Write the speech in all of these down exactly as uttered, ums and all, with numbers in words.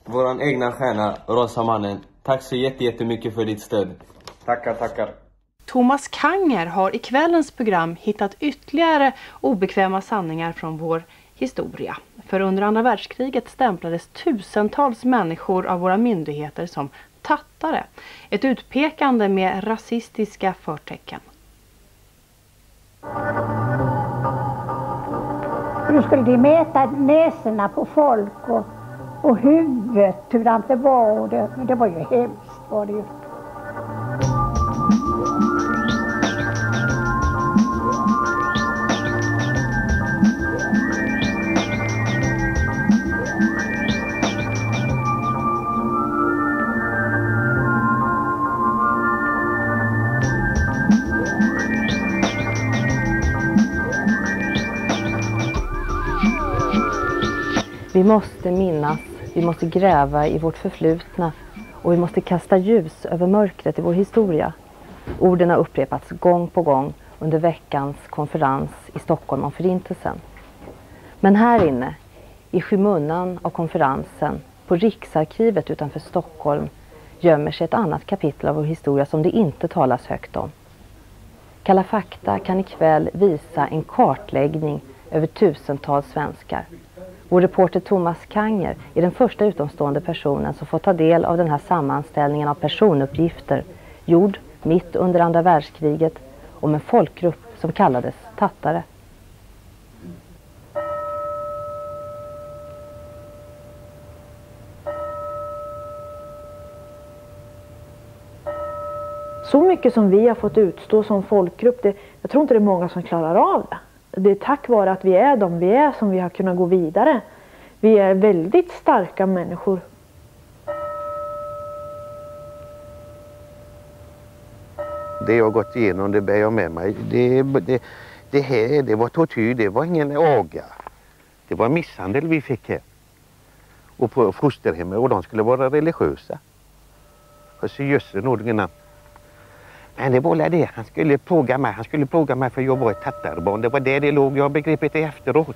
Våran egna stjärna, Rosa mannen. Tack så jättemycket för ditt stöd. Tackar, tackar. Thomas Kanger har i kvällens program hittat ytterligare obekväma sanningar från vår historia. För under andra världskriget stämplades tusentals människor av våra myndigheter som tattare. Ett utpekande med rasistiska förtecken. Nu skulle de mäta näsorna på folk och, och huvudet, hur det var. Och det, det var ju hemskt, var det ju. Vi måste minnas, vi måste gräva i vårt förflutna och vi måste kasta ljus över mörkret i vår historia. Orden har upprepats gång på gång under veckans konferens i Stockholm om Förintelsen. Men här inne, i skymundan av konferensen, på Riksarkivet utanför Stockholm, gömmer sig ett annat kapitel av vår historia som det inte talas högt om. Kalla fakta kan ikväll visa en kartläggning över tusentals svenskar. Vår reporter Thomas Kanger är den första utomstående personen som får ta del av den här sammanställningen av personuppgifter gjord mitt under andra världskriget om en folkgrupp som kallades tattare. Så mycket som vi har fått utstå som folkgrupp, det, jag tror inte det är många som klarar av det. Det är tack vare att vi är de vi är som vi har kunnat gå vidare. Vi är väldigt starka människor. Det jag har gått igenom, det bär jag med mig. Det, det, det här, det var tortyr, det var ingen aga. Det var misshandel vi fick här. Och på fosterhemmet, och de skulle vara religiösa. Och så jösse nådingarna. Men det var det, han skulle plåga mig, han skulle plåga mig för jag var ett tattarbarn. Det var det det låg, jag begrep det efteråt.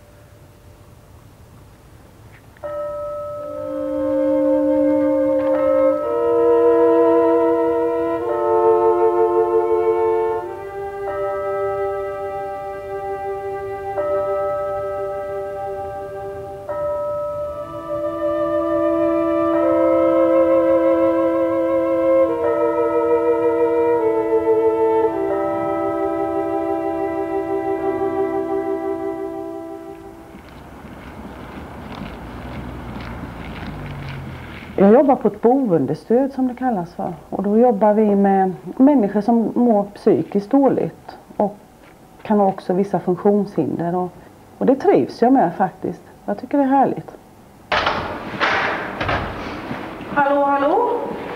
Jag jobbar på ett boendestöd som det kallas för. Och då jobbar vi med människor som mår psykiskt dåligt. Och kan ha också vissa funktionshinder. Och, och det trivs jag med faktiskt. Jag tycker det är härligt. Hallå, hallå?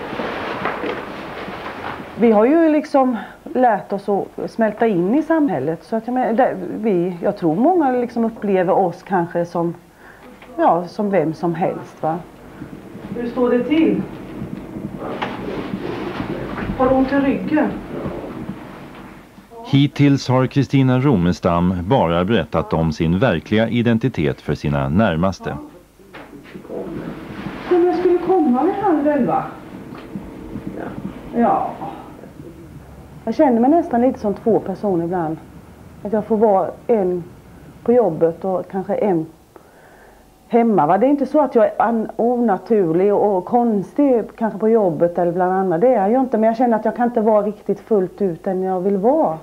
Vi har ju liksom lärt oss att smälta in i samhället. Så att jag, menar, det, vi, jag tror många liksom upplever oss kanske som, ja, som vem som helst, va? Hur står det till? Har du ont i ryggen? Hittills har Kristina Romestam bara berättat om sin verkliga identitet för sina närmaste. Men jag skulle komma vid halv elva. Ja. Jag känner mig nästan lite som två personer ibland. Att jag får vara en på jobbet och kanske en hemma. Va? Det är inte så att jag är onaturlig och konstig kanske på jobbet eller bland annat. Det är jag inte, men jag känner att jag kan inte vara riktigt fullt ut än jag vill vara.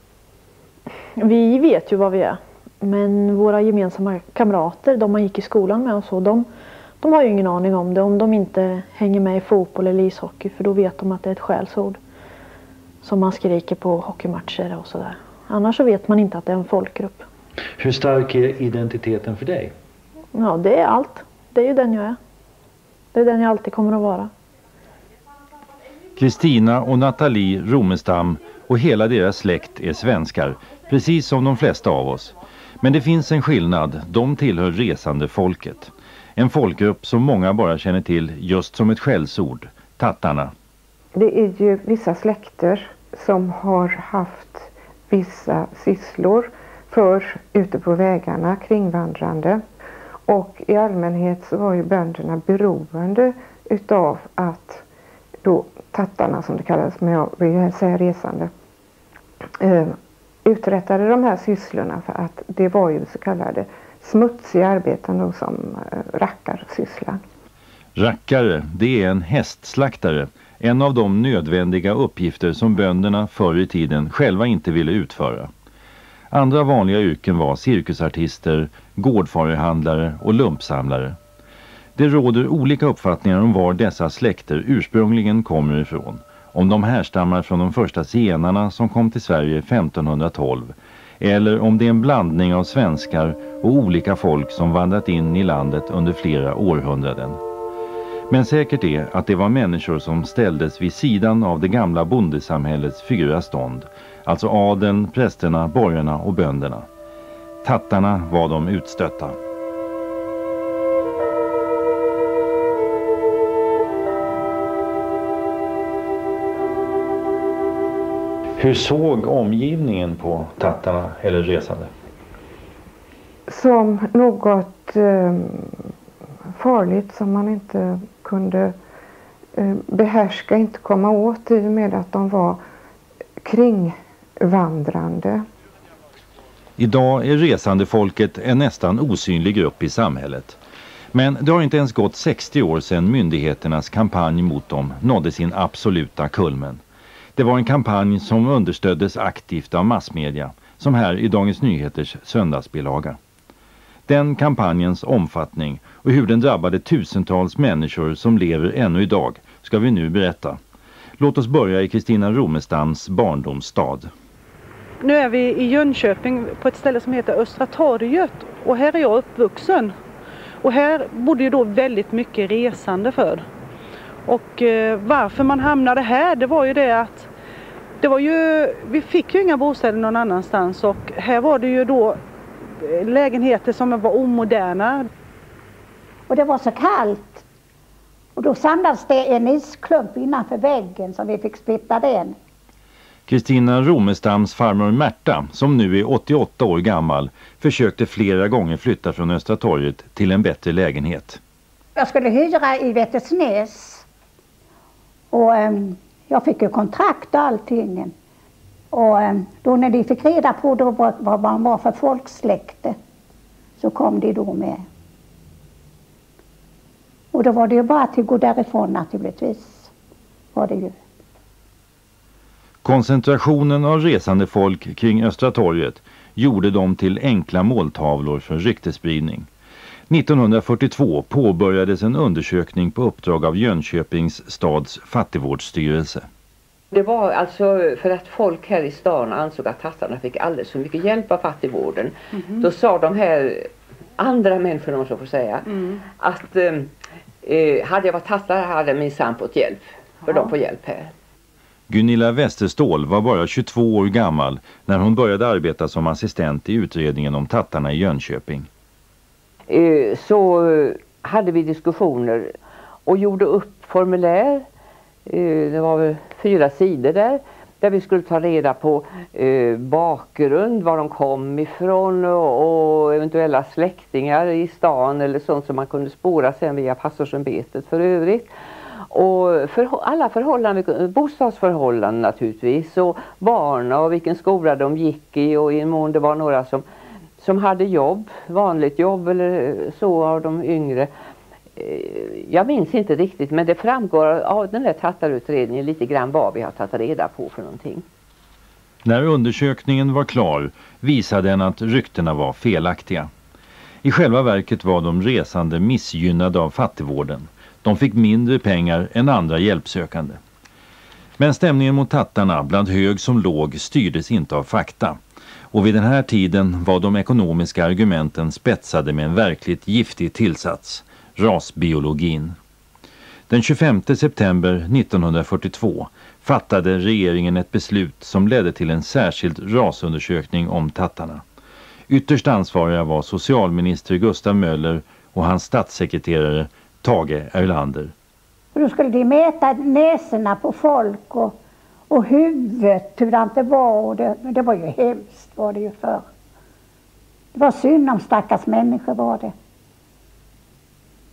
Vi vet ju vad vi är. Men våra gemensamma kamrater, de man gick i skolan med och så, de, de har ju ingen aning om det. Om de inte hänger med i fotboll eller ishockey, för då vet de att det är ett skällsord. Som man skriker på hockeymatcher och sådär. Annars så vet man inte att det är en folkgrupp. Hur stark är identiteten för dig? Ja, det är allt. Det är ju den jag är. Det är den jag alltid kommer att vara. Kristina och Nathalie Romestam och hela deras släkt är svenskar, precis som de flesta av oss. Men det finns en skillnad, de tillhör resande folket. En folkgrupp som många bara känner till just som ett skällsord, tattarna. Det är ju vissa släkter som har haft vissa sysslor för ute på vägarna, kringvandrande. Och i allmänhet så var ju bönderna beroende utav att då tattarna, som det kallas, men jag vill ju säga resande, eh, uträttade de här sysslorna, för att det var ju så kallade smutsiga arbeten då, som eh, rackarsysslan. Rackare, det är en hästslaktare, en av de nödvändiga uppgifter som bönderna förr i tiden själva inte ville utföra. Andra vanliga yrken var cirkusartister, gårdfarehandlare och lumpsamlare. Det råder olika uppfattningar om var dessa släkter ursprungligen kommer ifrån. Om de härstammar från de första zigenarna som kom till Sverige femtonhundratolv, eller om det är en blandning av svenskar och olika folk som vandrat in i landet under flera århundraden. Men säkert är att det var människor som ställdes vid sidan av det gamla bondesamhällets fyra stånd, alltså adeln, prästerna, borgarna och bönderna. Tattarna var de utstötta. Hur såg omgivningen på tattarna eller resande? Som något eh, farligt som man inte kunde eh, behärska, inte komma åt, i och med att de var kringvandrande. Idag är resandefolket en nästan osynlig grupp i samhället. Men det har inte ens gått sextio år sedan myndigheternas kampanj mot dem nådde sin absoluta kulmen. Det var en kampanj som understöddes aktivt av massmedia, som här i Dagens Nyheters söndagsbilaga. Den kampanjens omfattning och hur den drabbade tusentals människor som lever ännu idag ska vi nu berätta. Låt oss börja i Kristina Romestams barndomsstad. Nu är vi i Jönköping på ett ställe som heter Östra torget, och här är jag uppvuxen. Och här bodde ju då väldigt mycket resande för. Och eh, varför man hamnade här, det var ju det att det var ju, vi fick ju inga bostäder någon annanstans, och här var det ju då lägenheter som var omoderna. Och det var så kallt. Och då samlades det en isklump innanför väggen som vi fick splitta den. Kristina Romestams farmor Märta, som nu är åttioåtta år gammal, försökte flera gånger flytta från Östra torget till en bättre lägenhet. Jag skulle hyra i Vättersnäs. Och um, jag fick ju kontrakt och allting. Och um, då när de fick reda på då vad, vad man var för folksläkte, så kom de då med. Och då var det ju bara att gå därifrån naturligtvis. Var det ju. Koncentrationen av resande folk kring Östra torget gjorde dem till enkla måltavlor för ryktespridning. nittonhundrafyrtiotvå påbörjades en undersökning på uppdrag av Jönköpings stads fattigvårdsstyrelse. Det var alltså för att folk här i stan ansåg att tattarna fick alldeles för mycket hjälp av fattigvården. Mm-hmm. Då sa de här andra människorna, så får säga, mm. att eh, hade jag varit tattare hade min sambo fått hjälp. För ja. De får hjälp här. Gunilla Westerståhl var bara tjugotvå år gammal när hon började arbeta som assistent i utredningen om tattarna i Jönköping. Så hade vi diskussioner och gjorde upp formulär. Det var väl fyra sidor där. Där vi skulle ta reda på bakgrund, var de kom ifrån och eventuella släktingar i stan eller sånt som man kunde spåra sen via pastorsämbetet för övrigt. Och för alla förhållanden, bostadsförhållanden naturligtvis, och barn och vilken skola de gick i, och i en mån det var några som, som hade jobb, vanligt jobb eller så av de yngre. Jag minns inte riktigt, men det framgår av den här tattarutredningen lite grann vad vi har tagit reda på för någonting. När undersökningen var klar visade den att ryktena var felaktiga. I själva verket var de resande missgynnade av fattigvården. De fick mindre pengar än andra hjälpsökande. Men stämningen mot tattarna, bland hög som låg, styrdes inte av fakta. Och vid den här tiden var de ekonomiska argumenten spetsade med en verkligt giftig tillsats, rasbiologin. Den tjugofemte september nittonhundrafyrtiotvå fattade regeringen ett beslut som ledde till en särskild rasundersökning om tattarna. Ytterst ansvariga var socialminister Gustav Möller och hans statssekreterare Tage Erlander. Och då skulle de mäta näsorna på folk och, och huvudet, hur det inte var. Och det, det var ju hemskt, var det ju för. Det var synd om stackars människor, var det.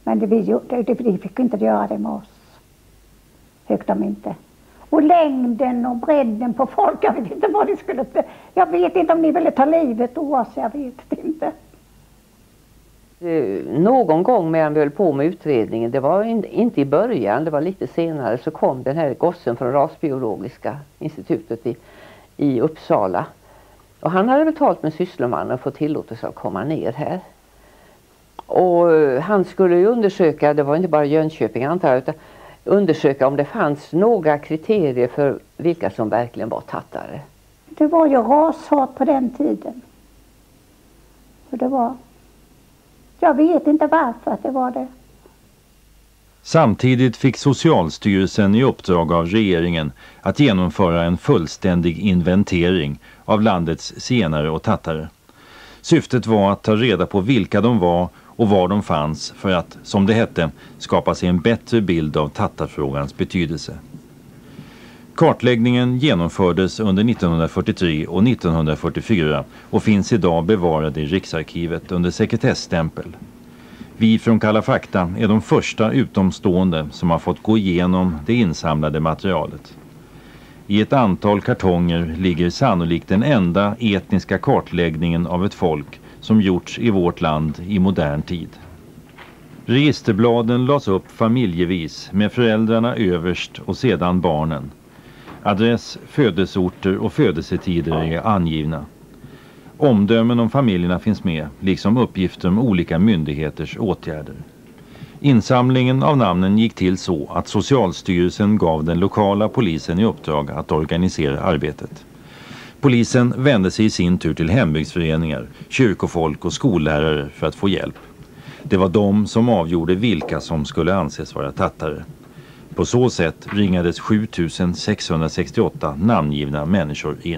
Men det, vi, det, det, vi fick inte göra det med oss. Fick de inte. Och längden och bredden på folk, jag vet inte vad det skulle... Jag vet inte om ni ville ta livet av oss, jag vet inte. Någon gång medan vi höll på med utredningen, det var in, inte i början, det var lite senare, så kom den här gossen från Rasbiologiska institutet i, i Uppsala. Och han hade betalt med sysslemannen och fått tillåtelse att komma ner här. Och han skulle ju undersöka, det var inte bara Jönköping antar jag, utan undersöka om det fanns några kriterier för vilka som verkligen var tattare. Det var ju rashat på den tiden. För det var... Jag vet inte varför att det var det. Samtidigt fick Socialstyrelsen i uppdrag av regeringen att genomföra en fullständig inventering av landets zigenare och tattare. Syftet var att ta reda på vilka de var och var de fanns för att, som det hette, skapa sig en bättre bild av tattarfrågans betydelse. Kartläggningen genomfördes under nittonhundrafyrtiotre och nittonhundrafyrtiofyra och finns idag bevarade i Riksarkivet under sekretessstämpel. Vi från Kalla fakta är de första utomstående som har fått gå igenom det insamlade materialet. I ett antal kartonger ligger sannolikt den enda etniska kartläggningen av ett folk som gjorts i vårt land i modern tid. Registerbladen lades upp familjevis med föräldrarna överst och sedan barnen. Adress, födelseorter och födelsetider är angivna. Omdömen om familjerna finns med, liksom uppgifter om olika myndigheters åtgärder. Insamlingen av namnen gick till så att Socialstyrelsen gav den lokala polisen i uppdrag att organisera arbetet. Polisen vände sig i sin tur till hembygdsföreningar, kyrkofolk och skollärare för att få hjälp. Det var de som avgjorde vilka som skulle anses vara tattare. På så sätt ringades sju tusen sexhundrasextioåtta namngivna människor in.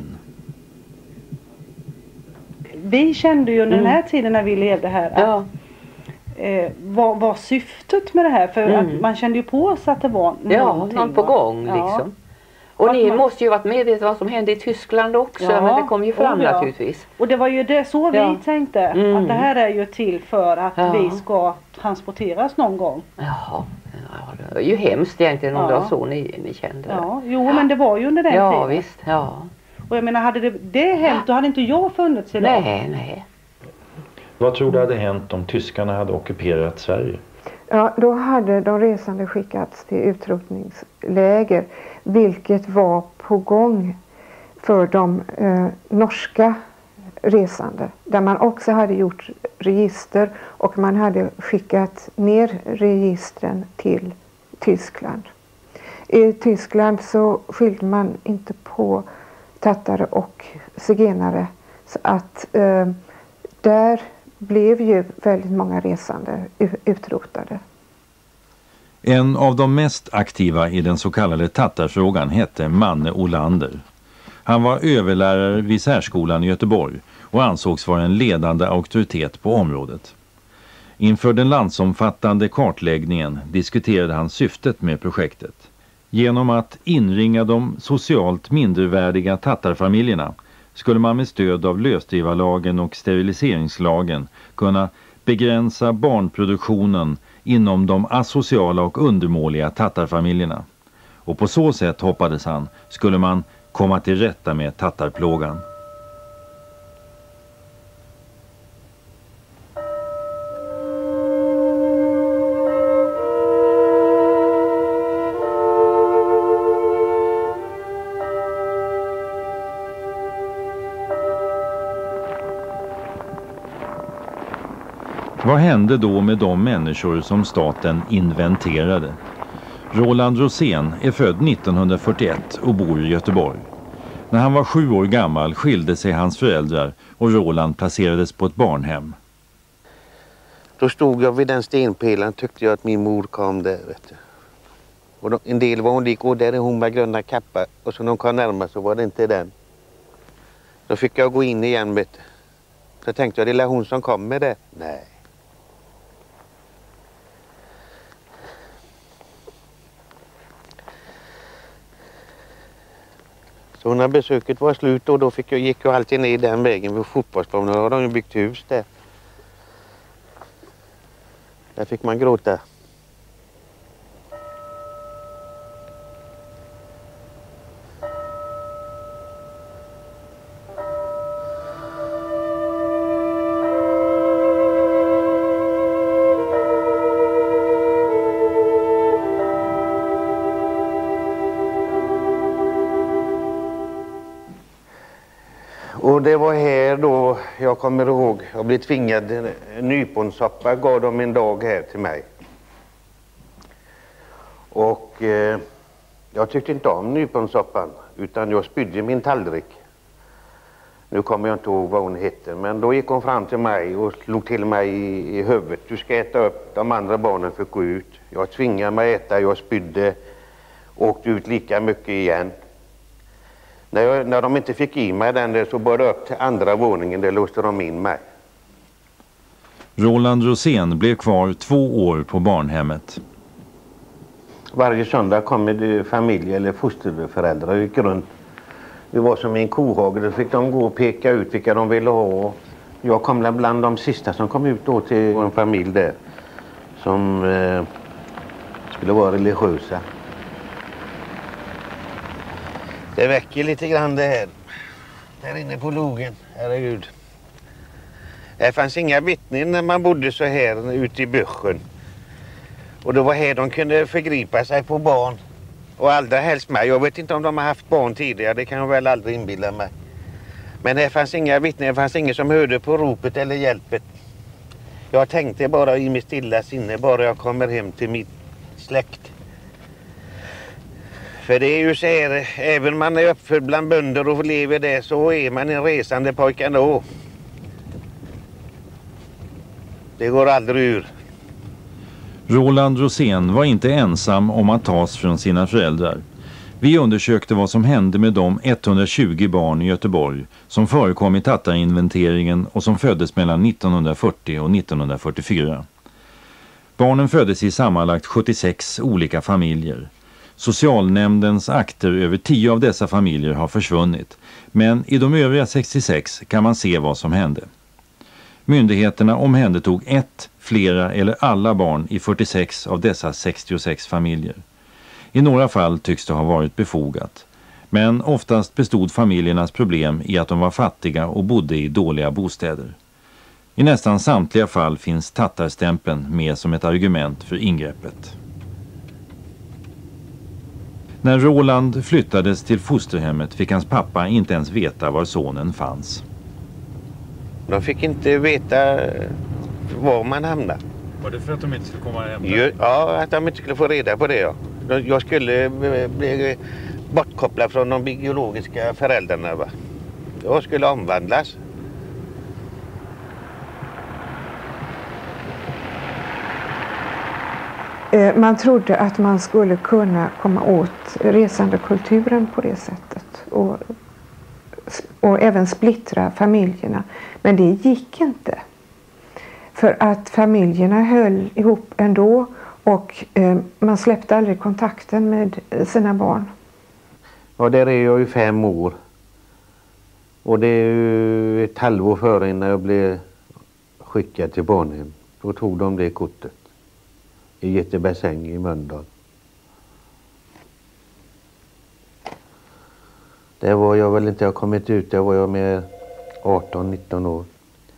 Vi kände ju under mm. den här tiden när vi levde här att ja. eh, vad var syftet med det här? För mm. att man kände ju på oss att det var ja, någon på gång ja. liksom. Och, och ni man... måste ju varit medvetna vad som hände i Tyskland också, ja. men det kom ju fram oh, ja. naturligtvis. Och det var ju det så vi ja. tänkte, mm. att det här är ju till för att ja. vi ska transporteras någon gång. Jaha. Ja, det var ju hemskt egentligen om ja. det var så ni, ni kände. Ja, jo ja. men det var ju under den ja, tiden. Visst, ja. Och jag menar, hade det, det hänt då hade inte jag funnits idag. Nej, nej. Vad tror du hade hänt om tyskarna hade ockuperat Sverige? Ja, då hade de resande skickats till utrotningsläger, vilket var på gång för de eh, norska resande. Där man också hade gjort register och man hade skickat ner registren till Tyskland. I Tyskland så skilde man inte på tattare och zigenare, så att eh, där blev ju väldigt många resande utrotade. En av de mest aktiva i den så kallade tattarfrågan hette Manne Olander. Han var överlärare vid särskolan i Göteborg och ansågs vara en ledande auktoritet på området. Inför den landsomfattande kartläggningen diskuterade han syftet med projektet. Genom att inringa de socialt mindervärdiga tattarfamiljerna skulle man med stöd av lösdrivarlagen och steriliseringslagen kunna begränsa barnproduktionen inom de asociala och undermåliga tattarfamiljerna. Och på så sätt, hoppades han, skulle man komma till rätta med tattarplågan. Vad hände då med de människor som staten inventerade? Roland Rosén är född nittonhundrafyrtioett och bor i Göteborg. När han var sju år gammal skilde sig hans föräldrar och Roland placerades på ett barnhem. Då stod jag vid den stenpelaren, tyckte jag att min mor kom där. Vet du. Och då, en del var hon lik, och där är hon med gröna kappa. Och så när hon kom närmare så var det inte den. Då fick jag gå in igen. Vet du. Så tänkte jag, det är hon som kommer där. Nej. Så när besöket var slut och då fick jag, gick jag alltid ner den vägen vid fotbollsplanen. Då har de ju byggt hus där. Där fick man gråta. Och det var här då, jag kommer ihåg, jag blev tvingad, nyponsoppa gav de en dag här till mig. Och eh, jag tyckte inte om nyponsoppan, utan jag spydde min tallrik. Nu kommer jag inte ihåg vad hon hette, men då gick hon fram till mig och slog till mig i, i huvudet. Du ska äta upp, de andra barnen fick gå ut. Jag tvingade mig äta, jag spydde, åkte ut lika mycket igen. När, jag, när de inte fick i mig den där så började jag upp till andra våningen, där låste de in mig. Roland Rosén blev kvar två år på barnhemmet. Varje söndag kom det familj eller fosterföräldrar och gick runt. Det var som en kohage, då fick de gå och peka ut vilka de ville ha. Jag kom bland de sista som kom ut då till en familj där som eh, skulle vara religiösa. Det väcker lite grann det här. Där inne på logen, herregud. Det fanns inga vittnen när man bodde så här ute i böschen. Och det var här de kunde förgripa sig på barn. Och allra helst mig. Jag vet inte om de har haft barn tidigare, det kan jag väl aldrig inbilla mig. Men det fanns inga vittnen, det fanns ingen som hörde på ropet eller hjälpet. Jag tänkte bara i mitt stilla sinne, bara jag kommer hem till mitt släkt. För det är ju så här, även om man är uppfödd bland bönder och lever där, så är man en resande pojke ändå. Det går aldrig ur. Roland Rosén var inte ensam om att tas från sina föräldrar. Vi undersökte vad som hände med de etthundratjugo barn i Göteborg som förekom i tattarinventeringen och som föddes mellan nittonhundrafyrtio och nittonhundrafyrtiofyra. Barnen föddes i sammanlagt sjuttiosex olika familjer. Socialnämndens akter över tio av dessa familjer har försvunnit, men i de övriga sextiosex kan man se vad som hände. Myndigheterna omhändertog ett, flera eller alla barn i fyrtiosex av dessa sextiosex familjer. I några fall tycks det ha varit befogat, men oftast bestod familjernas problem i att de var fattiga och bodde i dåliga bostäder. I nästan samtliga fall finns tattarstämpeln med som ett argument för ingreppet. När Roland flyttades till fosterhemmet fick hans pappa inte ens veta var sonen fanns. De fick inte veta var man hamnade. Var det för att de inte skulle komma hem? Ja, att de inte skulle få reda på det. Ja. Jag skulle bli bortkopplad från de biologiska föräldrarna. Va? Jag skulle omvandlas. Man trodde att man skulle kunna komma åt resandekulturen på det sättet och, och även splittra familjerna. Men det gick inte. För att familjerna höll ihop ändå och eh, man släppte aldrig kontakten med sina barn. Ja, där är jag ju fem år. Och det är ju ett halvår före när jag blev skickad till barnhem. Då tog de det kortet. I Göteborgsäng i Mölndal. Där var jag väl inte, jag kommit ut, där var jag med arton nitton år.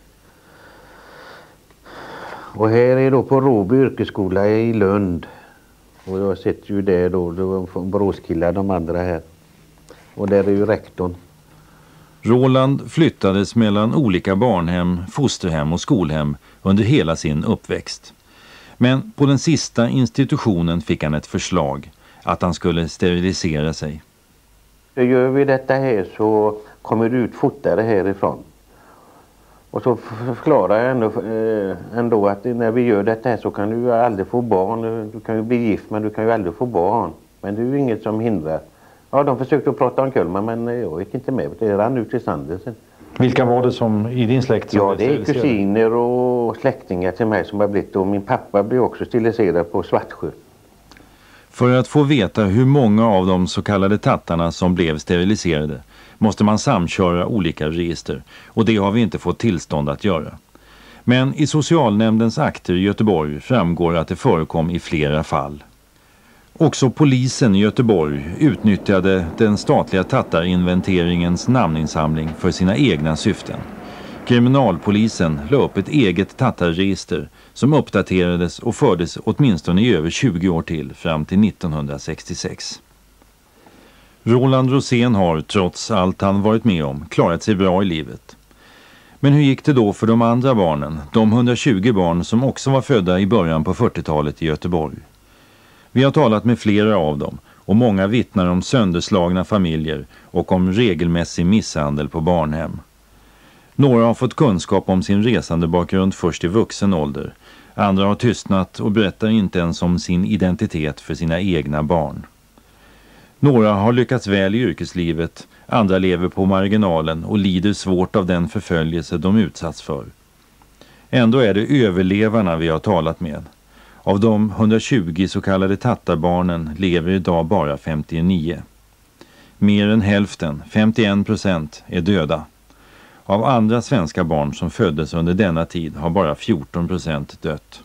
Och här är då på Råby yrkesskola i Lund. Och jag sitter ju där då, det var Boråskillar de andra här. Och där är ju rektorn. Roland flyttades mellan olika barnhem, fosterhem och skolhem under hela sin uppväxt. Men på den sista institutionen fick han ett förslag att han skulle sterilisera sig. Så gör vi detta här så kommer du ut fortare härifrån. Och så förklarar jag ändå, eh, ändå att när vi gör detta här så kan du aldrig få barn. Du kan ju bli gift men du kan ju aldrig få barn. Men det är ju inget som hindrar. Ja, de försökte att prata om Kulma men jag gick inte med. Det rann ut i sanden sen. Vilka var det som i din släkt som Ja, det är kusiner och släktingar till mig som har blivit. Och min pappa blev också steriliserad på Svartsjö. För att få veta hur många av de så kallade tattarna som blev steriliserade måste man samköra olika register och det har vi inte fått tillstånd att göra. Men i socialnämndens akter i Göteborg framgår att det förekom i flera fall. Också polisen i Göteborg utnyttjade den statliga tattarinventeringens namninsamling för sina egna syften. Kriminalpolisen la upp ett eget tattarregister som uppdaterades och fördes åtminstone i över tjugo år till fram till nittonhundrasextiosex. Roland Rosén har, trots allt han varit med om, klarat sig bra i livet. Men hur gick det då för de andra barnen, de hundratjugo barn som också var födda i början på fyrtiotalet i Göteborg? Vi har talat med flera av dem och många vittnar om sönderslagna familjer och om regelmässig misshandel på barnhem. Några har fått kunskap om sin resande bakgrund först i vuxen ålder. Andra har tystnat och berättar inte ens om sin identitet för sina egna barn. Några har lyckats väl i yrkeslivet, andra lever på marginalen och lider svårt av den förföljelse de utsatts för. Ändå är det överlevarna vi har talat med. Av de hundratjugo så kallade tattarbarnen lever idag bara femtionio. Mer än hälften, femtioen procent, är döda. Av andra svenska barn som föddes under denna tid har bara fjorton procent dött.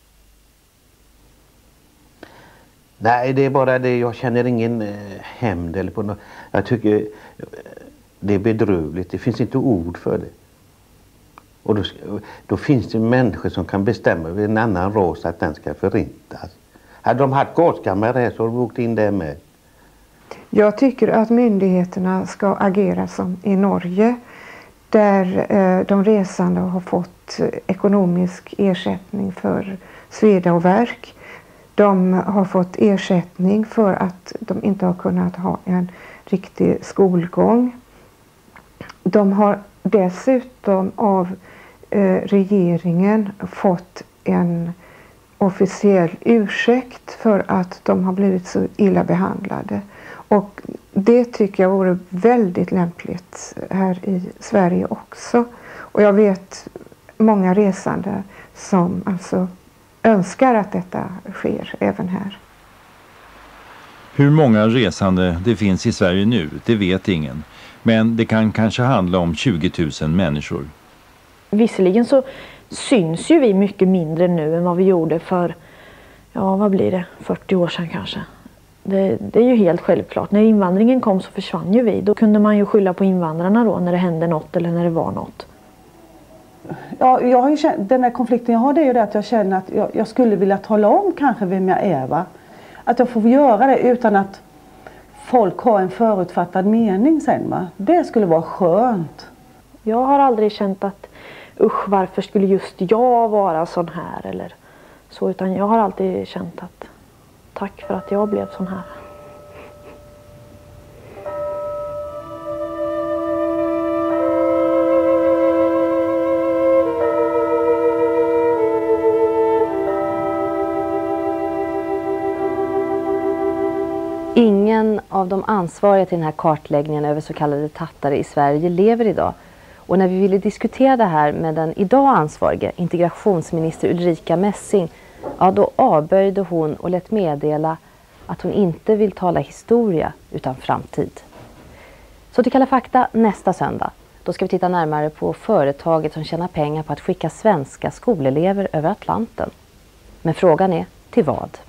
Nej, det är bara det. Jag känner ingen eh, hämnd eller på något. Jag tycker eh, det är bedrövligt. Det finns inte ord för det. Och då, då finns det människor som kan bestämma över en annan ras att den ska förintas. Hade de haft gaskammare här så har de åkt in där med. Jag tycker att myndigheterna ska agera som i Norge, där eh, de resande har fått ekonomisk ersättning för sveda och värk. De har fått ersättning för att de inte har kunnat ha en riktig skolgång. De har dessutom av eh, regeringen fått en officiell ursäkt för att de har blivit så illa behandlade. Och det tycker jag vore väldigt lämpligt här i Sverige också. Och jag vet många resande som alltså önskar att detta sker även här. Hur många resande det finns i Sverige nu, det vet ingen. Men det kan kanske handla om tjugo tusen människor. Visserligen så syns ju vi mycket mindre nu än vad vi gjorde för, ja vad blir det, fyrtio år sedan kanske. Det, det är ju helt självklart. När invandringen kom så försvann ju vi. Då kunde man ju skylla på invandrarna då när det hände något eller när det var något. Ja, jag har ju känt, den här konflikten jag har, det är ju det att jag känner att jag, jag skulle vilja tala om kanske vem jag är, va? Att jag får göra det utan att folk har en förutfattad mening sen, va? Det skulle vara skönt. Jag har aldrig känt att usch, varför skulle just jag vara sån här eller så, utan jag har alltid känt att tack för att jag blev sån här. Ingen av de ansvariga till den här kartläggningen över så kallade tattare i Sverige lever idag. Och när vi ville diskutera det här med den idag ansvarige, integrationsminister Ulrika Messing, ja då avböjde hon och lät meddela att hon inte vill tala historia utan framtid. Så till Kalla fakta nästa söndag. Då ska vi titta närmare på företaget som tjänar pengar på att skicka svenska skolelever över Atlanten. Men frågan är till vad?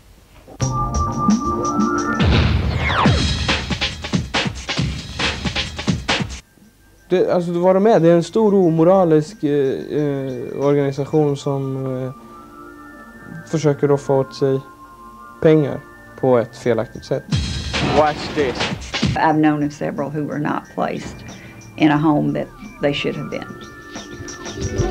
Det, alltså vad de är, det är en stor omoralisk eh, eh, organisation som eh, försöker då få åt sig pengar på ett felaktigt sätt. Watch this. I've known of several who were not placed in a home that they should have been.